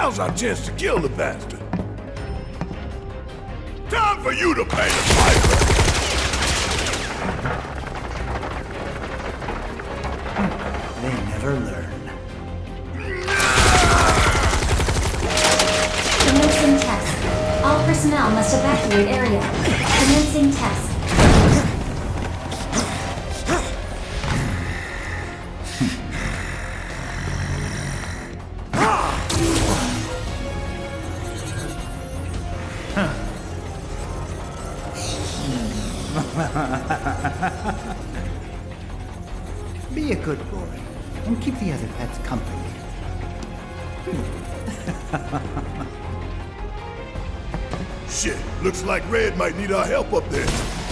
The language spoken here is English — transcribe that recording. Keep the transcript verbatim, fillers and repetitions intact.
Now's our chance to kill the bastard. Time for you to pay the piper. They never learn. Commencing test. All personnel must evacuate area. Commencing test. Be a good boy and keep the other pets company. Shit, looks like Red might need our help up there.